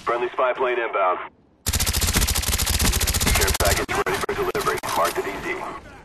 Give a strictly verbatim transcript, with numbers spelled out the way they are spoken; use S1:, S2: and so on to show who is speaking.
S1: Friendly spy plane inbound. Care package ready for delivery. Marked at E Z.